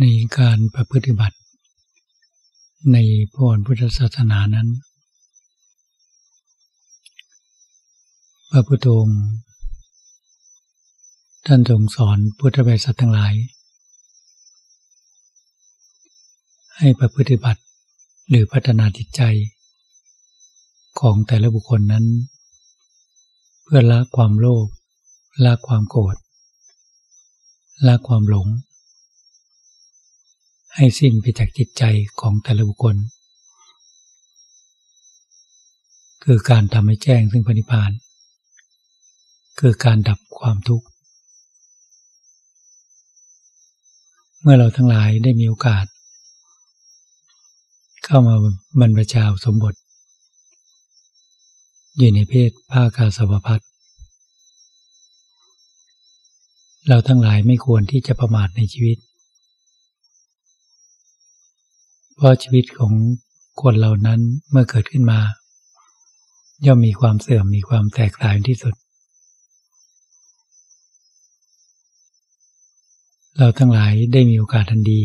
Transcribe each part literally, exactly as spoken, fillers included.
ในการประพฤติบัติในพระพุทธศาสนานั้นพระพุทธองค์ท่านทรงสอนพุทธบริษัททั้งหลายให้ประพฤติบัติหรือพัฒนาจิตใจของแต่ละบุคคลนั้นเพื่อละความโลภละความโกรธละความหลงให้สิ้นไปจากจิตใจของแต่ละบุคคลคือการทำให้แจ้งซึ่งพระนิพพานคือการดับความทุกข์เมื่อเราทั้งหลายได้มีโอกาสเข้ามาบรรพชาอุปสมบทอยู่ในเพศภาคาสาวพัสสเราทั้งหลายไม่ควรที่จะประมาทในชีวิตเพราะชีวิตของคนเหล่านั้นเมื่อเกิดขึ้นมาย่อมมีความเสื่อมมีความแตกต่างที่สุดเราทั้งหลายได้มีโอกาสทันดี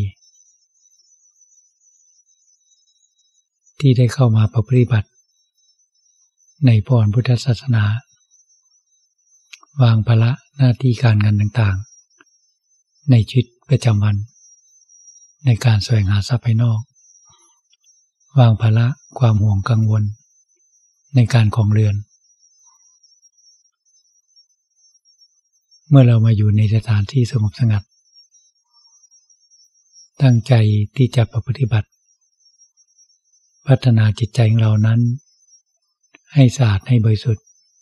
ที่ได้เข้ามาประพฤติบัติในพระพุทธศาสนาวางภาระหน้าที่การงานต่างๆในชีวิตประจำวันในการแสวงหาทรัพย์ภายนอกวางภาระความห่วงกังวลในการครองเรือนเมื่อเรามาอยู่ในสถานที่สงบสงัดตั้งใจที่จะประพฤติบัติพัฒนาจิตใจของเรานั้นให้สะอาดให้บริสุทธิ์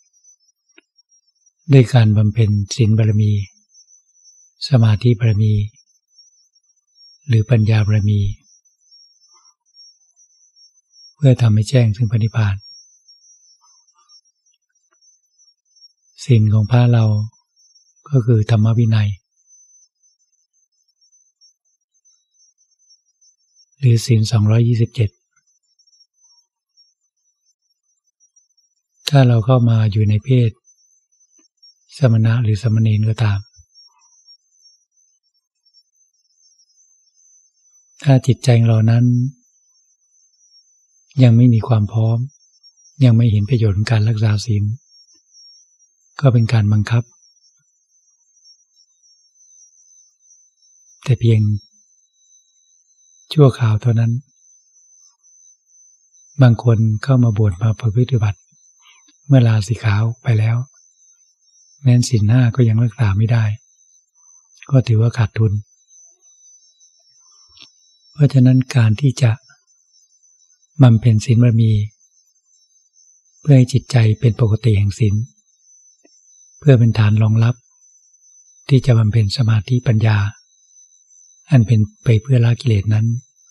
ด้วยการบำเพ็ญศีลบารมีสมาธิบารมีหรือปัญญาบารมีเพื่อทำให้แจ้งซึ่งพระนิพพานศีลของพระเราก็คือธรรมวินัยหรือศีลสองร้อยยี่สิบเจ็ดถ้าเราเข้ามาอยู่ในเพศสมณะหรือสมณีก็ตามถ้าจิตใจของเรานั้นยังไม่มีความพร้อมยังไม่เห็นประโยชน์ของการรักษาศีลก็เป็นการบังคับแต่เพียงชั่วคราวเท่านั้นบางคนเข้ามาบวชมาประพฤติบัติเมื่อลาสิกขาไปแล้วแม้นศีลห้าก็ยังรักษาไม่ได้ก็ถือว่าขาดทุนเพราะฉะนั้นการที่จะบำเพ็ญศีลบารมีเพื่อให้จิตใจเป็นปกติแห่งศีลเพื่อเป็นฐานรองรับที่จะบำเพ็ญสมาธิปัญญาอันเป็นไปเพื่อละกิเลสนั้น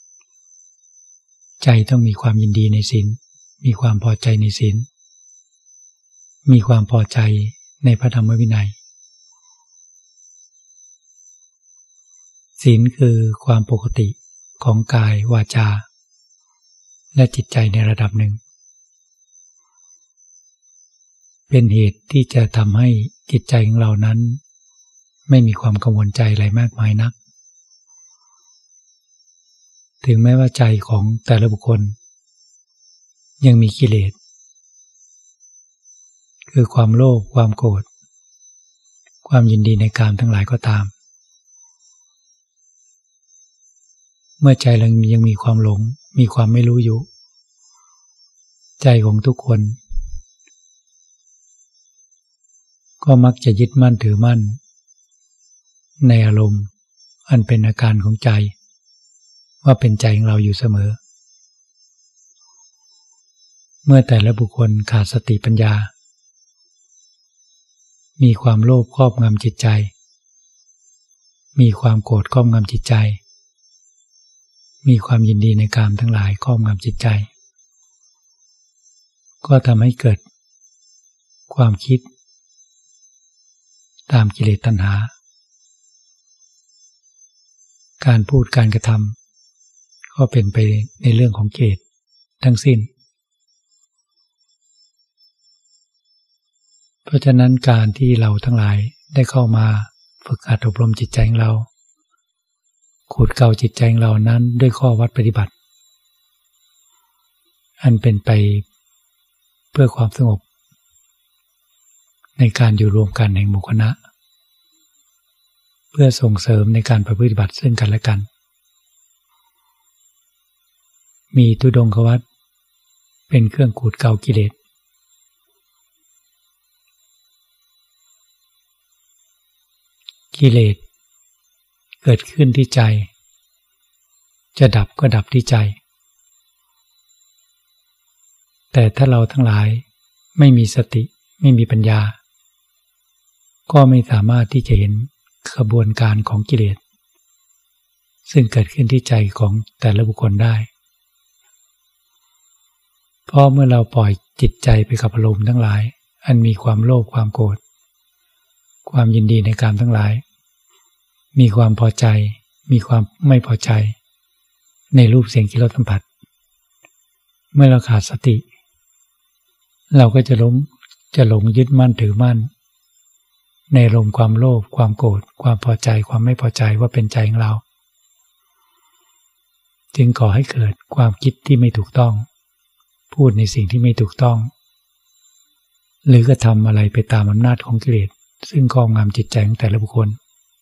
ใจต้องมีความยินดีในศีลมีความพอใจในศีลมีความพอใจในพระธรรมวินัยศีลคือความปกติของกายวาจาและจิตใจในระดับหนึ่งเป็นเหตุที่จะทำให้จิตใจของเรานั้นไม่มีความกังวลใจอะไรมากมายนักถึงแม้ว่าใจของแต่ละบุคคลยังมีกิเลสคือความโลภความโกรธความยินดีในกามทั้งหลายก็ตามเมื่อใจเรายังมีความหลงมีความไม่รู้อยู่ใจของทุกคนก็มักจะยึดมั่นถือมั่นในอารมณ์อันเป็นอาการของใจว่าเป็นใจของเราอยู่เสมอเมื่อแต่ละบุคคลขาดสติปัญญามีความโลภครอบงำจิตใจมีความโกรธครอบงำจิตใจมีความยินดีในกามทั้งหลายครอบงำจิตใจก็ทำให้เกิดความคิดตามกิเลสตัณหาการพูดการกระทำก็เป็นไปในเรื่องของกิเลสทั้งสิ้นเพราะฉะนั้นการที่เราทั้งหลายได้เข้ามาฝึกหัดอบรมจิตใจของเราขูดเกลาจิตใจของเรานั้นด้วยข้อวัดปฏิบัติอันเป็นไปเพื่อความสงบในการอยู่รวมกันแห่งหมู่คณะเพื่อส่งเสริมในการปฏิบัติซึ่งกันและกันมีทุดงควัตรเป็นเครื่องขูดเกลากิเลสกิเลสเกิดขึ้นที่ใจจะดับก็ดับที่ใจแต่ถ้าเราทั้งหลายไม่มีสติไม่มีปัญญาก็ไม่สามารถที่จะเห็นกระบวนการของกิเลสซึ่งเกิดขึ้นที่ใจของแต่ละบุคคลได้เพราะเมื่อเราปล่อยจิตใจไปกับอารมณ์ทั้งหลายอันมีความโลภความโกรธความยินดีในกามทั้งหลายมีความพอใจมีความไม่พอใจในรูปเสียงกลิ่นรสสัมผัสเมื่อเราขาดสติเราก็จะหลงจะหลงยึดมั่นถือมั่นในอารมณ์ความโลภความโกรธความพอใจความไม่พอใจว่าเป็นใจของเราจึงก่อให้เกิดความคิดที่ไม่ถูกต้องพูดในสิ่งที่ไม่ถูกต้องหรือกระทำอะไรไปตามอำนาจของกิเลสซึ่งครอบงำจิตใจของแต่ละบุคคล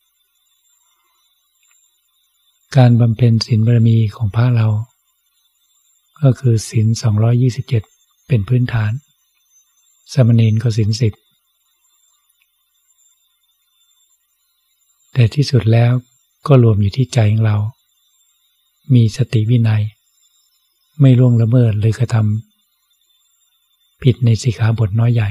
การบำเพ็ญศีลบารมีของพระเราก็คือศีลสองร้อยยี่สิบเจ็ดเป็นพื้นฐานสามเณรก็ศีลสิบแต่ที่สุดแล้วก็รวมอยู่ที่ใจของเรามีสติวินัยไม่ล่วงละเมิดหรือกระทำผิดในสิกขาบทน้อยใหญ่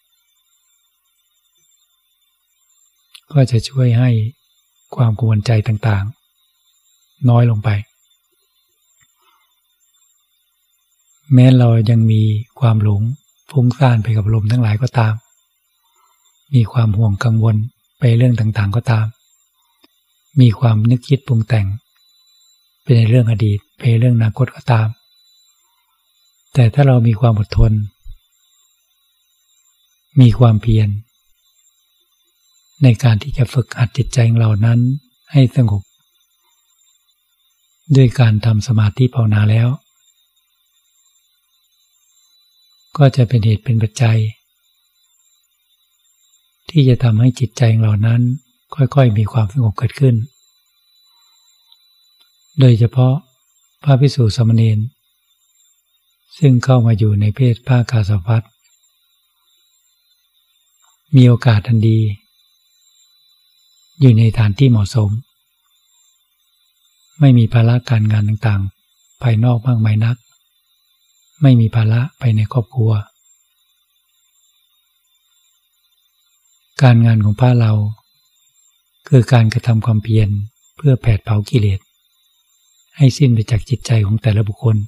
ก็จะช่วยให้ความกังวลใจต่างๆน้อยลงไปแม้เรายังมีความหลงฟุ้งซ่านไปกับอารมณ์ทั้งหลายก็ตามมีความห่วงกังวลไปเรื่องต่างๆก็ตามมีความนึกคิดปรุงแต่งไปในเรื่องอดีตไปในเรื่องอนาคตก็ตามแต่ถ้าเรามีความอดทนมีความเพียรในการที่จะฝึกหัดจิตใจของเรานั้นให้สงบด้วยการทำสมาธิภาวนาแล้วก็จะเป็นเหตุเป็นปัจจัยที่จะทำให้จิตใจของเรานั้นค่อยๆมีความสงบเกิดขึ้นโดยเฉพาะพระภิกษุสามเณรซึ่งเข้ามาอยู่ในเพศภาคกาสาวพัสมีโอกาสทันดีอยู่ในฐานที่เหมาะสมไม่มีภาระการงานต่างๆภายนอกมากมายนักไม่มีภาระไปในครอบครัวการงานของพระเราคือการกระทำความเพียรเพื่อแผดเผากิเลสให้สิ้นไปจากจิตใจของแต่ละบุคคล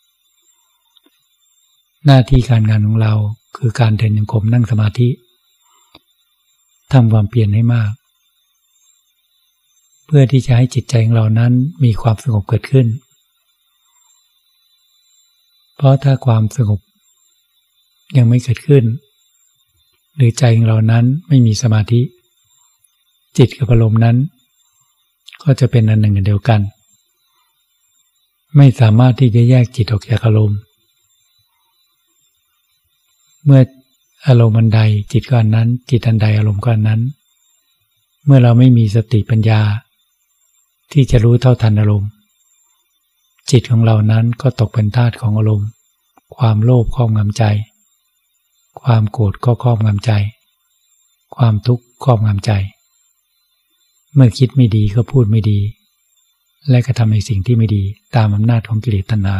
หน้าที่การงานของเราคือการเดินจงกรมนั่งสมาธิทำความเพียรให้มากเพื่อที่จะให้จิตใจของเรานั้นมีความสงบเกิดขึ้นเพราะถ้าความสงบยังไม่เกิดขึ้นหรือใจของเรานั้นไม่มีสมาธิจิตกับอารมณ์นั้นก็จะเป็นอันหนึ่งอันเดียวกันไม่สามารถที่จะแยกจิตออกจากอารมณ์เมื่ออารมณ์อันใดจิตก็อันนั้นจิตอันใดอารมณ์ก็อันนั้นเมื่อเราไม่มีสติปัญญาที่จะรู้เท่าทันอารมณ์จิตของเรานั้นก็ตกเป็นทาสของอารมณ์ความโลภครอบงำใจความโกรธก็ครอบงำใจความทุกข์ครอบงำใจเมื่อคิดไม่ดีก็พูดไม่ดีและกระทำในสิ่งที่ไม่ดีตามอำนาจของกิเลสตัณหา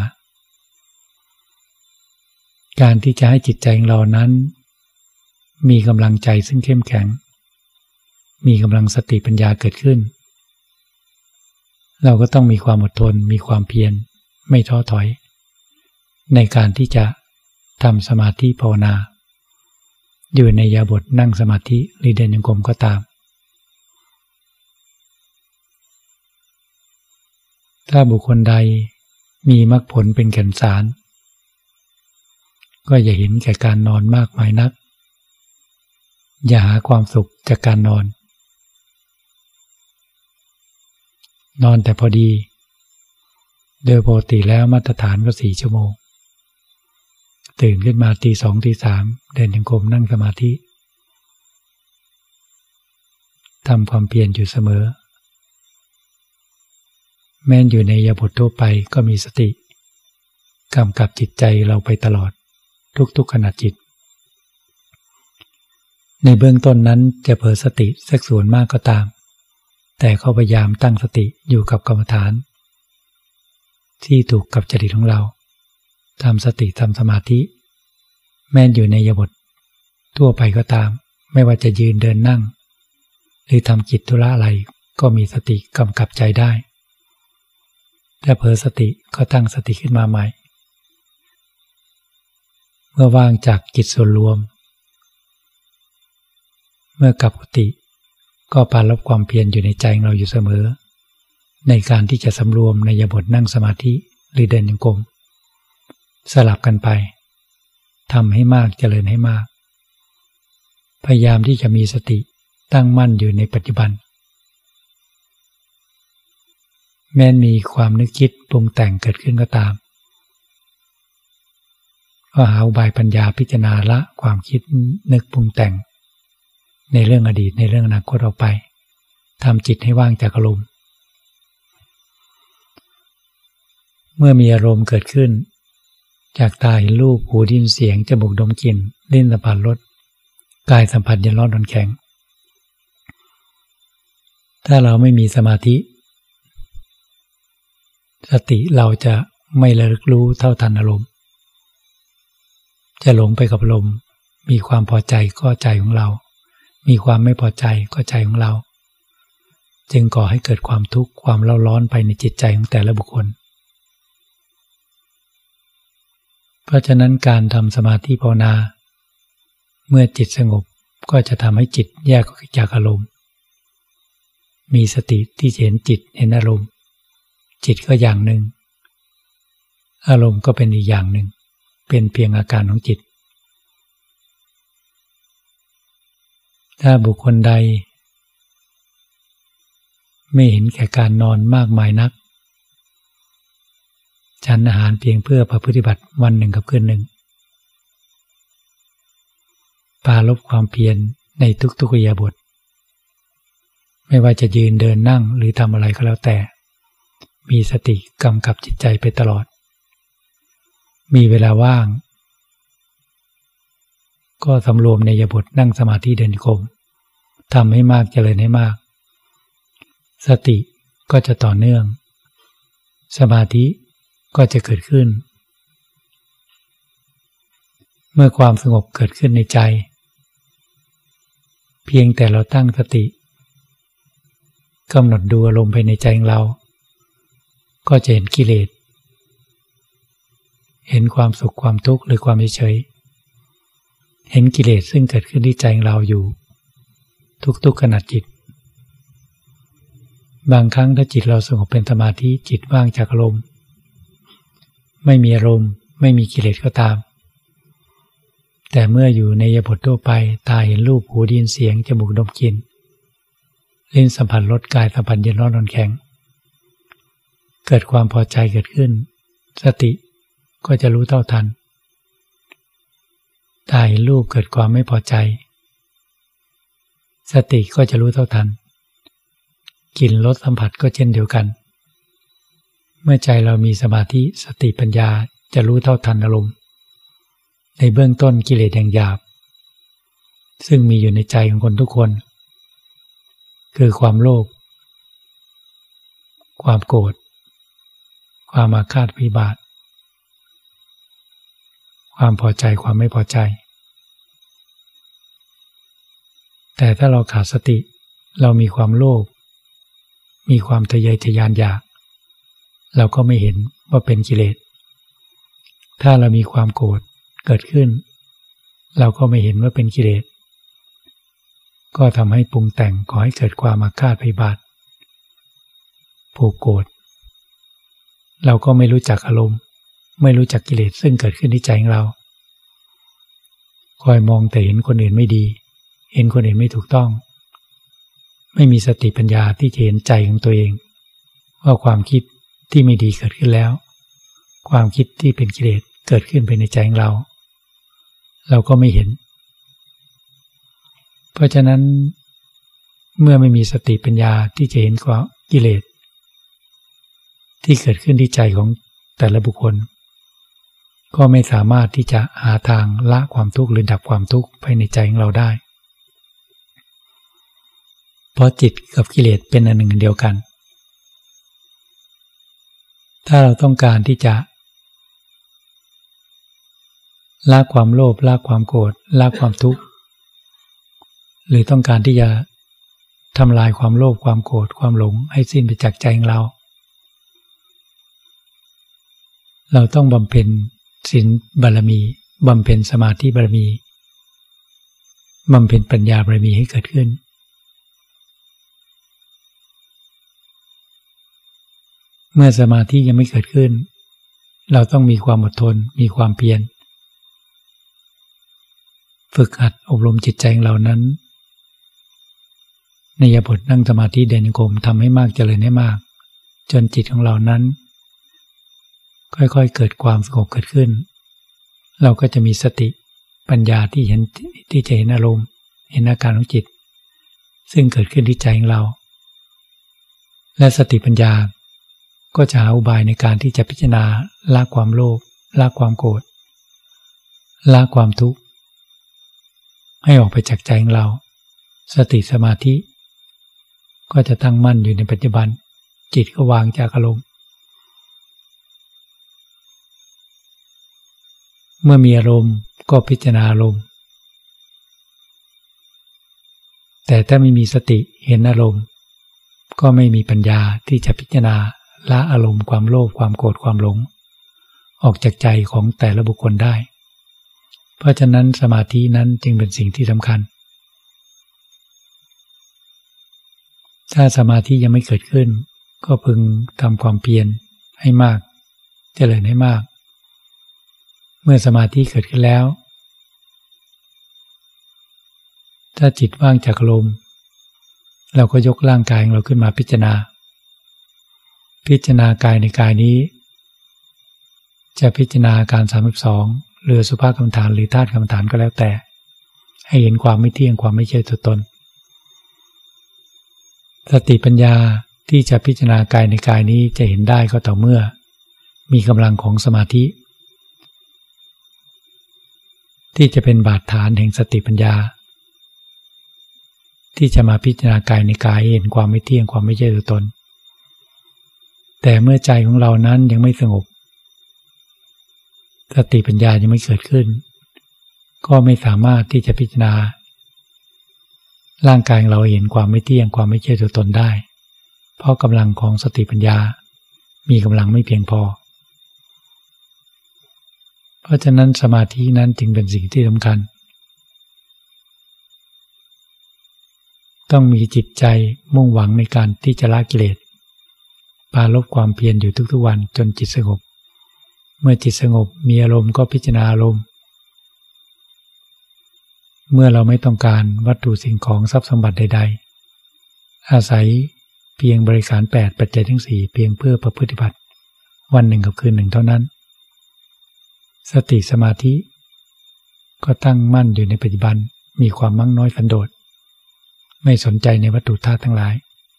การที่จะให้จิตใจของเรานั้นมีกำลังใจซึ่งเข้มแข็งมีกำลังสติปัญญาเกิดขึ้นเราก็ต้องมีความอดทนมีความเพียรไม่ท้อถอยในการที่จะทำสมาธิภาวนาอยู่ในอิริยาบถนั่งสมาธิหรือเดินจงกรมก็ตามถ้าบุคคลใดมีมรรคผลเป็นแก่นสารก็อย่าเห็นแก่การนอนมากมายนักอย่าหาความสุขจากการนอนนอนแต่พอดีโดยปกติแล้วมาตรฐานก็สี่ชั่วโมงตื่นขึ้นมาตีสองตีสามเดินจงกรมนั่งสมาธิทำความเพียรอยู่เสมอแม้นอยู่ในอิริยาบถทั่วไปก็มีสติกำกับจิตใจเราไปตลอดทุกๆขณะจิตในเบื้องต้นนั้นจะเผลอสติสักส่วนมากก็ตามแต่เขาพยายามตั้งสติอยู่กับกรรมฐานที่ถูกกับจริตของเราทำสติทำสมาธิแม้นอยู่ในอิริยาบถทั่วไปก็ตามไม่ว่าจะยืนเดินนั่งหรือทำกิจธุระอะไรก็มีสติกำกับใจได้ถ้าเผลอสติก็ตั้งสติขึ้นมาใหม่เมื่อว่างจากกิจส่วนรวมเมื่อกลับกุฏิก็ปรารภความเพียรอยู่ในใจของเราอยู่เสมอในการที่จะสำรวมในอิริยาบถนั่งสมาธิหรือเดินจงกรมสลับกันไปทำให้มากเจริญให้มากพยายามที่จะมีสติตั้งมั่นอยู่ในปัจจุบันแม้มีความนึกคิดปรุงแต่งเกิดขึ้นก็ตามก็หาอุบายปัญญาพิจารณาละความคิดนึกปรุงแต่งในเรื่องอดีตในเรื่องอนาคตออกไปทำจิตให้ว่างจากอารมณ์เมื่อมีอารมณ์เกิดขึ้นจากตาเห็นรูปหูได้ยินเสียงจมูกดมกลิ่นลิ้นสัมผัสรสกายสัมผัสเย็นร้อนอ่อนแข็งถ้าเราไม่มีสมาธิสติเราจะไม่ระลึกรู้เท่าทันอารมณ์จะหลงไปกับอารมณ์มีความพอใจก็ใจของเรามีความไม่พอใจก็ใจของเราจึงก่อให้เกิดความทุกข์ความเร่าร้อนไปในจิตใจของแต่ละบุคคลเพราะฉะนั้นการทำสมาธิภาวนาเมื่อจิตสงบก็จะทำให้จิตแยกออกจากอารมณ์มีสติที่เห็นจิตเห็นอารมณ์จิตก็อย่างหนึ่งอารมณ์ก็เป็นอีกอย่างหนึ่งเป็นเพียงอาการของจิตถ้าบุคคลใดไม่เห็นแก่การนอนมากมายนักฉันอาหารเพียงเพื่อประพฤติบัติวันหนึ่งกับคืนหนึ่งปรารภความเพียรในทุกๆอิริยาบถไม่ว่าจะยืนเดินนั่งหรือทำอะไรก็แล้วแต่มีสติกำกับจิตใจไปตลอดมีเวลาว่างก็สำรวมในอิริยาบถนั่งสมาธิเดินจงกรมทำให้มากเจริญให้มากสติก็จะต่อเนื่องสมาธิก็จะเกิดขึ้นเมื่อความสงบเกิดขึ้นในใจเพียงแต่เราตั้งสติกำหนดดูอารมณ์ภายในใจของเราก็จะเห็นกิเลสเห็นความสุขความทุกข์หรือความเฉยเห็นกิเลสซึ่งเกิดขึ้นที่ใจของเราอยู่ทุกๆขณะจิตบางครั้งถ้าจิตเราสงบเป็นสมาธิจิตว่างจากอารมณ์ไม่มีอารมณ์ไม่มีกิเลสก็ตามแต่เมื่ออยู่ในอิริยาบถทั่วไปตาเห็นรูปหูได้ยินเสียงจมูกดมกลิ่นลิ้นสัมผัสรสกายสัมผัสเย็นร้อนอ่อนแข็งเกิดความพอใจเกิดขึ้นสติก็จะรู้เท่าทันตาเห็นรูปเกิดความไม่พอใจสติก็จะรู้เท่าทันกลิ่นรสสัมผัสก็เช่นเดียวกันเมื่อใจเรามีสมาธิสติปัญญาจะรู้เท่าทันอารมณ์ในเบื้องต้นกิเลสอย่างหยาบซึ่งมีอยู่ในใจของคนทุกคนคือความโลภความโกรธความอาฆาตพยาบาทความพอใจความไม่พอใจแต่ถ้าเราขาดสติเรามีความโลภมีความทะเยอทะยานอยากเราก็ไม่เห็นว่าเป็นกิเลสถ้าเรามีความโกรธเกิดขึ้นเราก็ไม่เห็นว่าเป็นกิเลสก็ทำให้ปรุงแต่งก่อให้เกิดความอาฆาตพยาบาทผูกโกรธเราก็ไม่รู้จักอารมณ์ไม่รู้จักกิเลสซึ่งเกิดขึ้นที่ใจของเราคอยมองแต่เห็นคนอื่นไม่ดีเห็นคนอื่นไม่ถูกต้องไม่มีสติปัญญาที่จะเห็นใจของตัวเองว่าความคิดที่ไม่ดีเกิดขึ้นแล้วความคิดที่เป็นกิเลสเกิดขึ้นภายในใจของเราเราก็ไม่เห็นเพราะฉะนั้นเมื่อไม่มีสติปัญญาที่จะเห็นความกิเลสที่เกิดขึ้นที่ใจของแต่ละบุคคลก็ไม่สามารถที่จะหาทางละความทุกข์หรือดับความทุกข์ภายในใจของเราได้เพราะจิตกับกิเลสเป็นอันหนึ่งเดียวกันถ้าเราต้องการที่จะละความโลภละความโกรธละความทุกข์หรือต้องการที่จะทำลายความโลภความโกรธความหลงให้สิ้นไปจากใจของเราเราต้องบำเพ็ญศีลบารมีบำเพ็ญสมาธิบารมีบำเพ็ญปัญญาบารมีให้เกิดขึ้นเมื่อสมาธิยังไม่เกิดขึ้นเราต้องมีความอดทนมีความเพียรฝึกหัดอบรมจิตใจของเรานั้นในอิริยาบถนั่งสมาธิเดินจงกรมทำให้มากเจริญให้มากจนจิตของเรานั้นค่อยๆเกิดความสงบเกิดขึ้นเราก็จะมีสติปัญญาที่เห็นที่จะเห็นอารมณ์เห็นอาการของจิตซึ่งเกิดขึ้นที่ใจของเราและสติปัญญาก็จะหาอุบายในการที่จะพิจารณาละความโลภละความโกรธละความทุกข์ให้ออกไปจากใจของเราสติสมาธิก็จะตั้งมั่นอยู่ในปัจจุบันจิตก็วางจากอารมณ์เมื่อมีอารมณ์ก็พิจารณาอารมณ์แต่ถ้าไม่มีสติเห็นอารมณ์ก็ไม่มีปัญญาที่จะพิจารณาละอารมณ์ความโลภความโกรธความหลงออกจากใจของแต่ละบุคคลได้เพราะฉะนั้นสมาธินั้นจึงเป็นสิ่งที่สำคัญถ้าสมาธิยังไม่เกิดขึ้นก็พึงทำความเพียรให้มากเจริญให้มากเมื่อสมาธิเกิดขึ้นแล้วถ้าจิตว่างจากอารมณ์เราก็ยกร่างกายของเราขึ้นมาพิจารณาพิจารณากายในกายนี้จะพิจารณาอาการสามสิบสองหรือสุภกรรมฐานหรือธาตุกรรมฐานก็แล้วแต่ให้เห็นความไม่เที่ยงความไม่ใช่ตัวตนสติปัญญาที่จะพิจารณากายในกายนี้จะเห็นได้ก็ต่อเมื่อมีกำลังของสมาธิที่จะเป็นบาดฐานแห่งสติปัญญาที่จะมาพิจารณากายในกายเห็นความไม่เที่ยงความไม่ใช่ตัวตนแต่เมื่อใจของเรานั้นยังไม่สงบสติปัญญายังไม่เกิดขึ้นก็ไม่สามารถที่จะพิจารณาร่างกายของเราเห็นความไม่เที่ยงความไม่ใช่ตัวตนได้เพราะกำลังของสติปัญญามีกำลังไม่เพียงพอเพราะฉะนั้นสมาธินั้นจึงเป็นสิ่งที่สำคัญต้องมีจิตใจมุ่งหวังในการที่จะละกิเลสปราลบความเพียรอยู่ทุกๆวันจนจิตสงบเมื่อจิตสงบมีอารมณ์ก็พิจารณาอารมณ์เมื่อเราไม่ต้องการวัตถุสิ่งของทรัพย์สมบัติใดๆอาศัยเพียงบริการแปดปัจจัยทั้งสี่เพียงเพื่อประพฤติบัติวันหนึ่งกับคืนหนึ่งเท่านั้นสติสมาธิก็ตั้งมั่นอยู่ในปัจจุบันมีความมั่งน้อยสันโดษไม่สนใจในวัตถุธาตุทั้งหลาย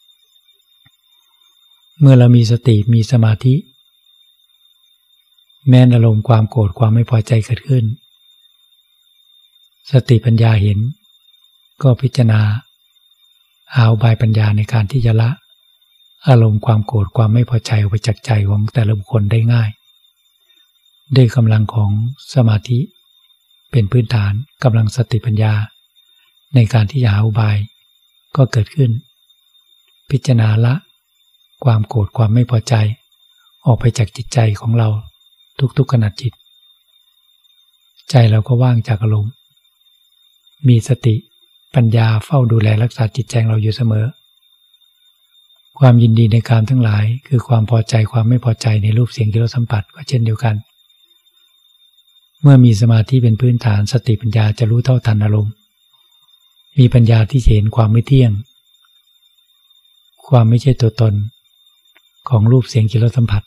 เมื่อเรามีสติมีสมาธิแม้อารมณ์ความโกรธความไม่พอใจเกิดขึ้นสติปัญญาเห็นก็พิจารณาหาอุบายปัญญาในการที่จะละอารมณ์ความโกรธความไม่พอใจออกไปจากใจของแต่ละบุคคลได้ง่ายด้วยกำลังของสมาธิเป็นพื้นฐานกำลังสติปัญญาในการที่จะหาอุบายก็เกิดขึ้นพิจารณาละความโกรธความไม่พอใจออกไปจากจิตใจของเราทุกๆขณะจิตใจเราก็ว่างจากอารมณ์มีสติปัญญาเฝ้าดูแลรักษาจิตใจเราอยู่เสมอความยินดีในการทั้งหลายคือความพอใจความไม่พอใจในรูปเสียงที่เราสัมผัสก็เช่นเดียวกันเมื่อมีสมาธิเป็นพื้นฐานสติปัญญาจะรู้เท่าทันอารมณ์มีปัญญาที่เห็นความไม่เที่ยงความไม่ใช่ตัวตนของรูปเสียงกลิ่นรสสัมผัส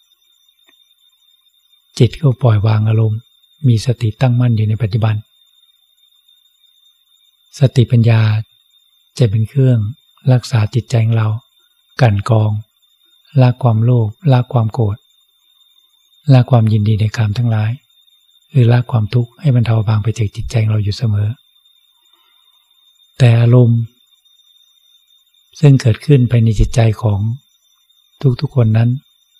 จิตก็ปล่อยวางอารมณ์มีสติตั้งมั่นอยู่ในปัจจุบันสติปัญญาจะเป็นเครื่องรักษาจิตใจของเรากั่นกรองละความโลภละความโกรธละความยินดีในกามทั้งหลายหรือละความทุกข์ให้บรรเทาบางไปจากจิตใจของเราอยู่เสมอแต่อารมณ์ซึ่งเกิดขึ้นภายในจิตใจของทุกๆคนนั้น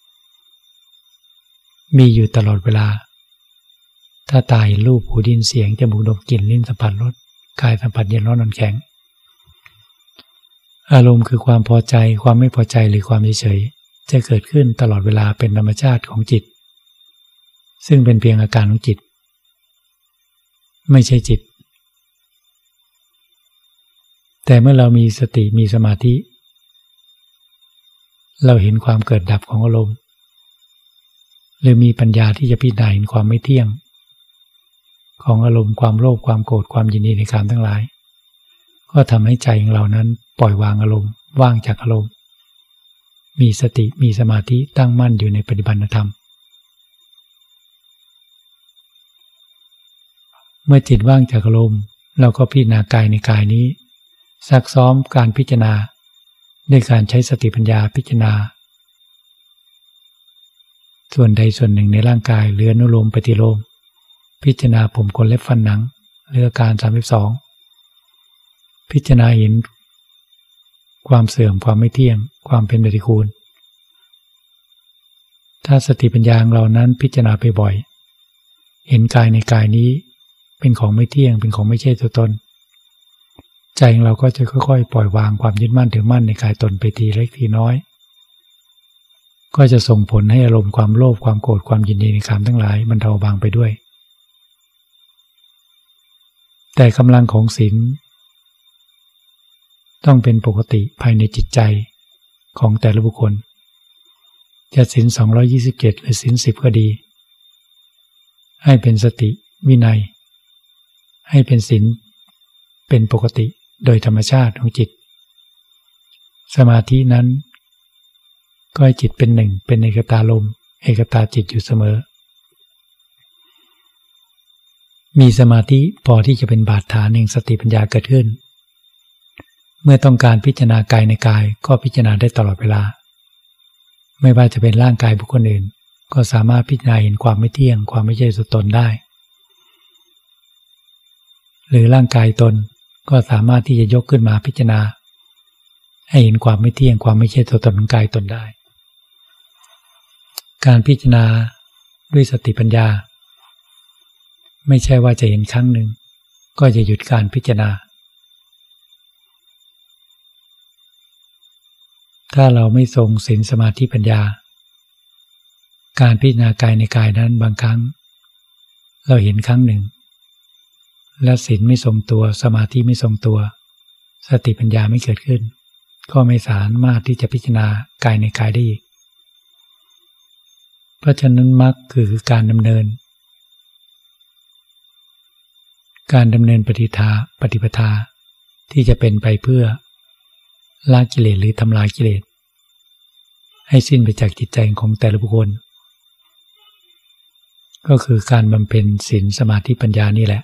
มีอยู่ตลอดเวลาถ้าตาเห็นรูปหูได้ยินเสียงจมูกดมกลิ่นลิ้นสัมผัสรสกายสัมผัสเย็นร้อนอ่อนแข็งอารมณ์คือความพอใจความไม่พอใจหรือความเฉยๆจะเกิดขึ้นตลอดเวลาเป็นธรรมชาติของจิตซึ่งเป็นเพียงอาการของจิตไม่ใช่จิตแต่เมื่อเรามีสติมีสมาธิเราเห็นความเกิดดับของอารมณ์หรือมีปัญญาที่จะพิจารณาเห็นความไม่เที่ยงของอารมณ์ความโลภความโกรธความยินดีในกามทั้งหลายก็ทำให้ใจของเรานั้นปล่อยวางอารมณ์ว่างจากอารมณ์มีสติมีสมาธิตั้งมั่นอยู่ในปฏิบัติธรรมเมื่อจิตว่างจากอารมณ์เราก็พิจารณากายในกายนี้ซักซ้อมการพิจารณาด้วยการใช้สติปัญญาพิจารณาส่วนใดส่วนหนึ่งในร่างกายหรืออนุโลมปฏิโลมพิจารณาผมขนเล็บฟันหนังหรืออาการสามสิบสองพิจารณาเห็นความเสื่อมความไม่เที่ยงความเป็นปฏิกูลถ้าสติปัญญาของเรานั้นพิจารณาไปบ่อยเห็นกายในกายนี้เป็นของไม่เที่ยงเป็นของไม่ใช่ตัวตนใจของเราก็จะค่อยๆปล่อยวางความยึดมั่นถือมั่นในกายตนไปทีเล็กทีน้อยก็จะส่งผลให้อารมณ์ความโลภความโกรธความยินดีในกามทั้งหลายบรรเทาบางไปด้วยแต่กำลังของศีลต้องเป็นปกติภายในจิตใจของแต่ละบุคคลจะศีลสองร้อยยี่สิบเจ็ดหรือศีลสิบก็ดีให้เป็นสติวินัยให้เป็นศีลเป็นปกติโดยธรรมชาติของจิตสมาธินั้นก็ให้จิตเป็นหนึ่งเป็นเอกตาลมเอกตาจิตอยู่เสมอมีสมาธิพอที่จะเป็นบาดฐานแห่งสติปัญญาเกิดขึ้นเมื่อต้องการพิจารณากายในกายก็พิจารณาได้ตลอดเวลาไม่ว่าจะเป็นร่างกายบุคคลอื่นก็สามารถพิจารณาเห็นความไม่เที่ยงความไม่ใช่ตัวตนได้หรือร่างกายตนก็สามารถที่จะยกขึ้นมาพิจารณาให้เห็นความไม่เที่ยงความไม่ใช่ตัวตนของกายตนได้การพิจารณาด้วยสติปัญญาไม่ใช่ว่าจะเห็นครั้งหนึ่งก็จะหยุดการพิจารณาถ้าเราไม่ทรงศีลสมาธิปัญญาการพิจารณากายในกายนั้นบางครั้งเราเห็นครั้งหนึ่งและศีลไม่ทรงตัวสมาธิไม่ทรงตัวสติปัญญาไม่เกิดขึ้นก็ไม่สามารถที่จะพิจารณากายในกายได้อีกเพราะฉะนั้นมรรคคือการดำเนินการดำเนินปฏิทาปฏิปทาที่จะเป็นไปเพื่อละกิเลสหรือทำลายกิเลสให้สิ้นไปจากจิตใจของแต่ละบุคคลก็คือการบำเพ็ญศีลสมาธิปัญญานี่แหละ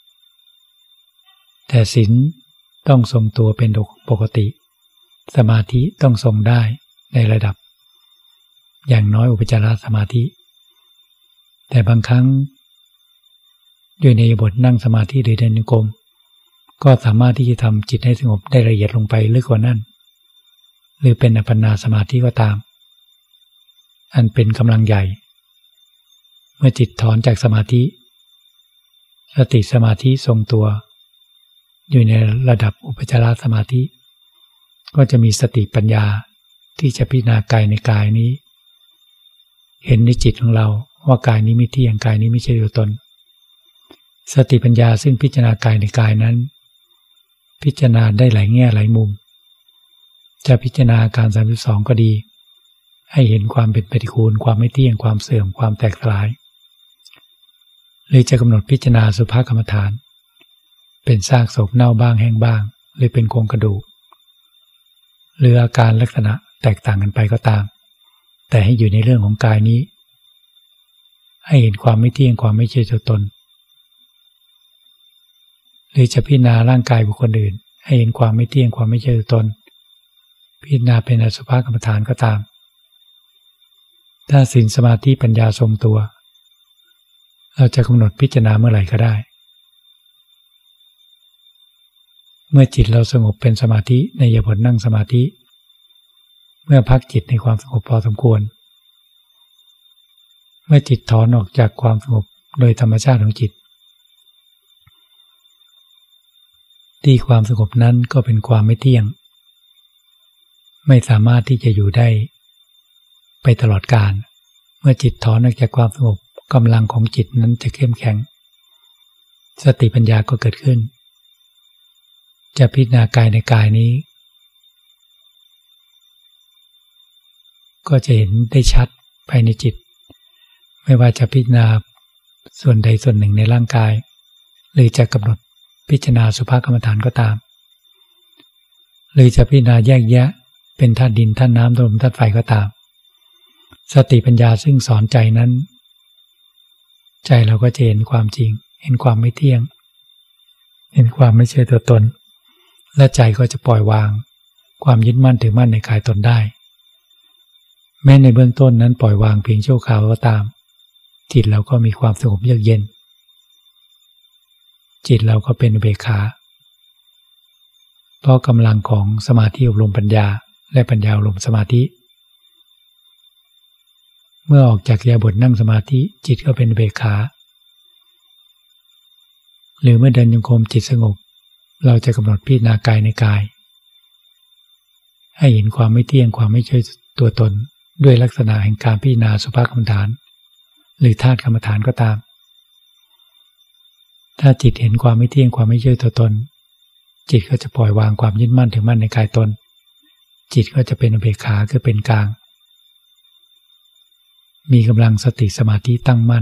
แต่ศีลต้องทรงตัวเป็นปกติสมาธิต้องทรงได้ในระดับอย่างน้อยอุปจารสมาธิแต่บางครั้งอยู่ในบทนั่งสมาธิหรือเดินจงกรมก็สามารถที่จะทำจิตให้สงบได้ละเอียดลงไปลึกกว่านั้นหรือเป็นอัปปนาสมาธิก็ตามอันเป็นกำลังใหญ่เมื่อจิตถอนจากสมาธิสติสมาธิทรงตัวอยู่ในระดับอุปจารสมาธิก็จะมีสติปัญญาที่จะพิจารณากายในกายนี้เห็นในจิตของเราว่ากายนี้ไม่เที่ยงกายนี้ไม่ใช่ตัวตนสติปัญญาซึ่งพิจารณากายในกายนั้นพิจารณาได้หลายแง่หลายมุมจะพิจารณาอาการสามสิบสองก็ดีให้เห็นความเป็นปฏิกูลความไม่เที่ยงความเสื่อมความแตกสลายหรือจะกำหนดพิจารณาสุภกรรมฐานเป็นซากศพเน่าบ้างแห้งบ้างหรือเป็นโครงกระดูกหรืออาการลักษณะแตกต่างกันไปก็ตามแต่ให้อยู่ในเรื่องของกายนี้ให้เห็นความไม่เที่ยงความไม่ใช่ตัวตนหรือจะพิจารณาร่างกายบุคคลอื่นให้เห็นความไม่เที่ยงความไม่ใช่ตัวตนพิจารณาเป็นอสุภกรรมฐานก็ตามถ้าศีลสมาธิปัญญาทรงตัวเราจะกำหนดพิจารณาเมื่อไหร่ก็ได้เมื่อจิตเราสงบเป็นสมาธิในอิริยาบถนั่งสมาธิเมื่อพักจิตในความสงบพอสมควรเมื่อจิตถอนออกจากความสงบโดยธรรมชาติของจิตที่ความสงบนั้นก็เป็นความไม่เที่ยงไม่สามารถที่จะอยู่ได้ไปตลอดกาลเมื่อจิตถอนออกจากความสงบกำลังของจิตนั้นจะเข้มแข็งสติปัญญาก็เกิดขึ้นจะพิจารณากายในกายนี้ก็จะเห็นได้ชัดภายในจิตไม่ว่าจะพิจารณาส่วนใดส่วนหนึ่งในร่างกายหรือจะกำหนดพิจารณาสุภกรรมฐานก็ตามหรือจะพิจารณาแยกแยะเป็นธาตุดินธาตุน้ำธาตุลมธาตุไฟก็ตามสติปัญญาซึ่งสอนใจนั้นใจเราก็จะเห็นความจริงเห็นความไม่เที่ยงเห็นความไม่ใช่ตัวตนและใจก็จะปล่อยวางความยึดมั่นถือมั่นในกายตนได้แม้ในเบื้องต้นนั้นปล่อยวางเพียงชั่วคราวก็ตามจิตเราก็มีความสงบเยือกเย็นจิตเราก็เป็นอุเบกขาเพราะกำลังของสมาธิอบรมปัญญาและปัญญาอบรมสมาธิเมื่อออกจากอิริยาบถนั่งสมาธิจิตก็เป็นอุเบกขาหรือเมื่อเดินจงกรมจิตสงบเราจะกำหนดพิจารณากายในกายให้เห็นความไม่เที่ยงความไม่ใช่ตัวตนด้วยลักษณะแห่งการพิจารณาสุภกรรมฐานหรือธาตุกรรมฐานก็ตามถ้าจิตเห็นความไม่เที่ยงความไม่ใช่ตัวตนจิตก็จะปล่อยวางความยึดมั่นถือมั่นในกายตนจิตก็จะเป็นอุเบกขาคือเป็นกลางมีกำลังสติสมาธิตั้งมั่น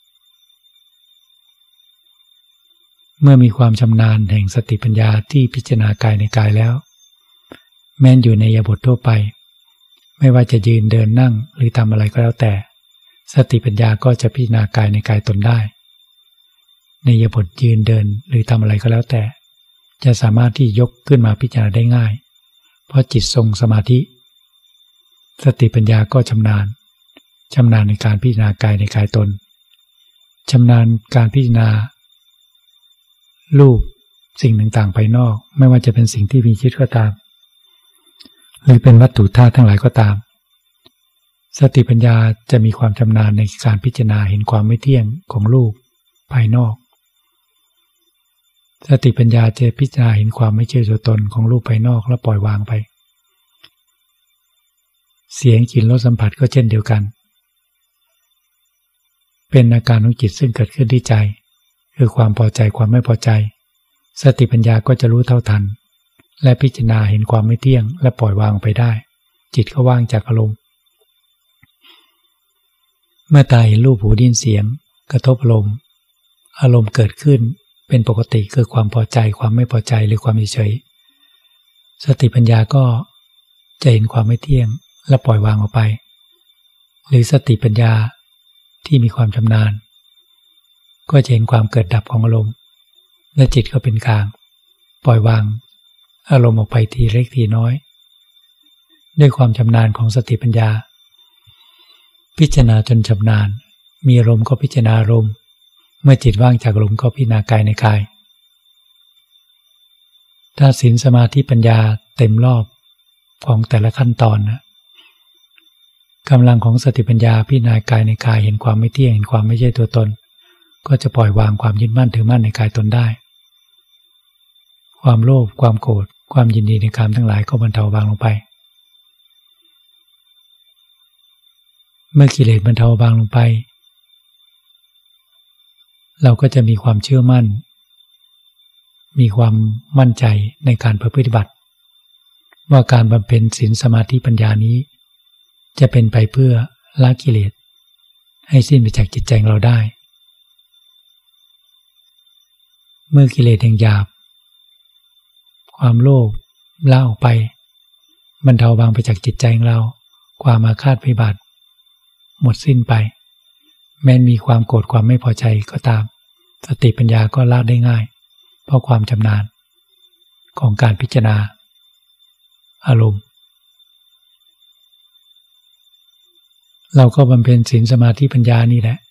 เมื่อมีความชำนาญแห่งสติปัญญาที่พิจารณากายในกายแล้วแม้นอยู่ในอิริยาบถทั่วไปไม่ว่าจะยืนเดินนั่งหรือทำอะไรก็แล้วแต่สติปัญญาก็จะพิจารณากายในกายตนได้ในอิริยาบถยืนเดินหรือทำอะไรก็แล้วแต่จะสามารถที่ยกขึ้นมาพิจารณาได้ง่ายเพราะจิตทรงสมาธิสติปัญญาก็ชำนาญชำนาญในการพิจารณากายในกายตนชำนาญการพิจารณารูปสิ่งต่างๆภายนอกไม่ว่าจะเป็นสิ่งที่มีชีวิตก็ตามหรือเป็นวัตถุธาตุทั้งหลายก็ตามสติปัญญาจะมีความชำนาญในการพิจารณาเห็นความไม่เที่ยงของรูปภายนอกสติปัญญาจะพิจารณาเห็นความไม่ใช่ตัวตนของรูปภายนอกและปล่อยวางไปเสียงกลิ่นรสสัมผัสก็เช่นเดียวกันเป็นอาการของจิตซึ่งเกิดขึ้นที่ใจคือความพอใจความไม่พอใจสติปัญญาก็จะรู้เท่าทันและพิจารณาเห็นความไม่เที่ยงและปล่อยวางไปได้จิตก็ว่างจากอารมณ์เมื่อตาเห็นรูปหูได้ยินเสียงกระทบอารมณ์อารมณ์เกิดขึ้นเป็นปกติคือความพอใจความไม่พอใจหรือความเฉยสติปัญญาก็จะเห็นความไม่เที่ยงและปล่อยวางออกไปหรือสติปัญญาที่มีความชำนาญก็จะเห็นความเกิดดับของอารมณ์และจิตก็เป็นกลางปล่อยวางอารมณ์ออกไปทีเล็กทีน้อยด้วยความชำนาญของสติปัญญาพิจารณาจนชำนาญมีอารมณ์ก็พิจารณาอารมณ์เมื่อจิตว่างจากอารมณ์ก็พิจารณากายในกายถ้าศีลสมาธิปัญญาเต็มรอบของแต่ละขั้นตอนนะกำลังของสติปัญญาพิจารณากายในกายเห็นความไม่เที่ยงเห็นความไม่ใช่ตัวตนก็จะปล่อยวางความยึดมั่นถือมั่นในกายตนได้ความโลภความโกรธความยินดีในกามทั้งหลายก็บรรเทาเบาลงไปเมื่อกิเลสบรรเทาเบาลงไปเราก็จะมีความเชื่อมั่นมีความมั่นใจในการปฏิบัติว่าการบำเพ็ญศีลสมาธิปัญญานี้จะเป็นไปเพื่อละกิเลสให้สิ้นไปจากจิตใจเราได้เมื่อกิเลสแห่งหยาบความโลภละออกไปบรรเทาเบาไปจากจิตใจของเราความอาฆาตพยาบาทหมดสิ้นไปแม้มีความโกรธความไม่พอใจก็ตามสติปัญญาก็ละได้ง่ายเพราะความชำนาญของการพิจารณาอารมณ์เราก็บำเพ็ญศีลสมาธิปัญญานี่แหละ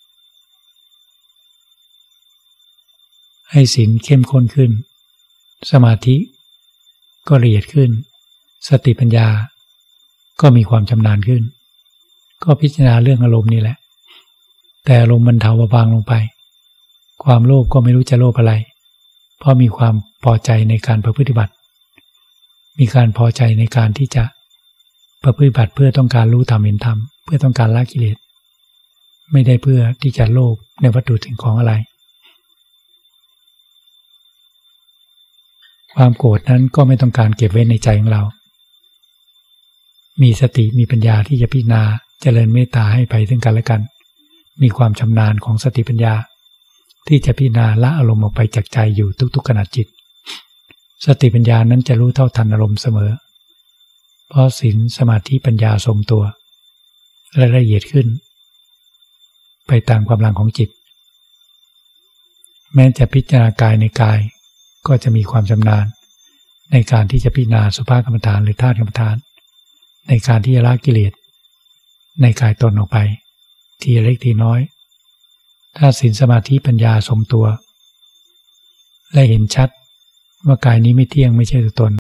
ให้ศีลเข้มข้นขึ้นสมาธิก็ละเอียดขึ้นสติปัญญาก็มีความชำนาญขึ้นก็พิจารณาเรื่องอารมณ์นี่แหละแต่อารมณ์มันเถาเบาบางลงไปความโลภก็ไม่รู้จะโลภอะไรเพราะมีความพอใจในการประพฤติบัติมีการพอใจในการที่จะประพฤติบัติเพื่อต้องการรู้ธรรมเห็นธรรมเพื่อต้องการละกิเลสไม่ได้เพื่อที่จะโลภในวัตถุสิ่งของอะไรความโกรธนั้นก็ไม่ต้องการเก็บไว้ในใจของเรามีสติมีปัญญาที่จะพิจารณาเจริญเมตตาให้ไปซึ่งกันและกันมีความชำนาญของสติปัญญาที่จะพิจารณาละอารมณ์ออกไปจากใจอยู่ทุกๆขณะจิตสติปัญญานั้นจะรู้เท่าทันอารมณ์เสมอเพราะศีลสมาธิปัญญาทรงตัวและละเอียดขึ้นไปตามกำลังของจิตแม้จะพิจารณากายในกายก็จะมีความชำนาญในการที่จะพิจารณาสุภาษณ์กรรมฐานหรือธาตุกรรมฐานในการที่จะละกิเลสในกายตนออกไปทีเล็กทีน้อยถ้าศีลสมาธิปัญญาทรงตัวและเห็นชัดว่ากายนี้ไม่เที่ยงไม่ใช่ตัวตน